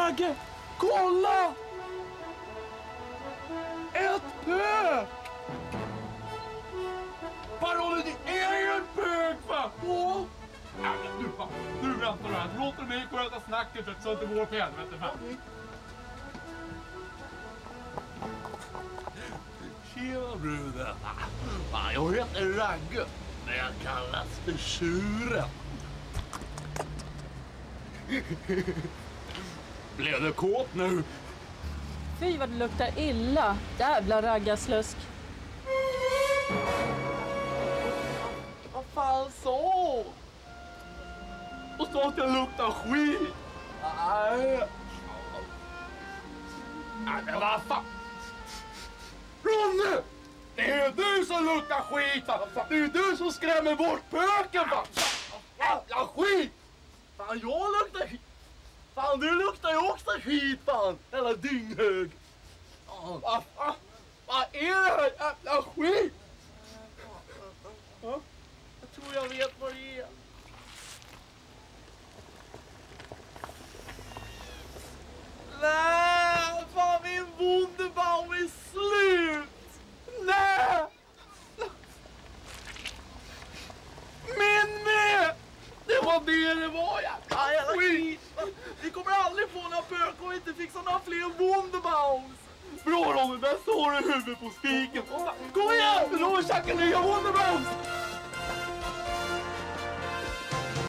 Ragge, kolla! Ett pök! Fan Ronny, det är ju en pök va? Åh! Ja, men du väntar här. Låter mig sköta snacket så att det går på helvete va? Tjena brudar. Jag heter Ragge, men jag kallas för Tjuren. Blev du kåt nu? Fy vad det luktar illa. Jävla raggarslusk. Vad fan så? Och så att jag luktar skit. Nej, men vad fan? Ronny! Det är du som luktar skit va? Det är du som skrämmer bort pöken va? Jävla skit! Fan jag luktar skit. Fan du luktar ju också skit fan. Jävla dynghög. Vad är det här jävla skit? Jag tror jag vet vad det är. Nej, fan min wunderbaum är slut. Nej! Min med! Det var det var jävla skit. Vi kommer aldrig få några pök och inte fixa några fler wunderbaums. Bra Ronny, där står du huvudet på spiken. Kom igen, nu har vi tjacka nya wunderbaums.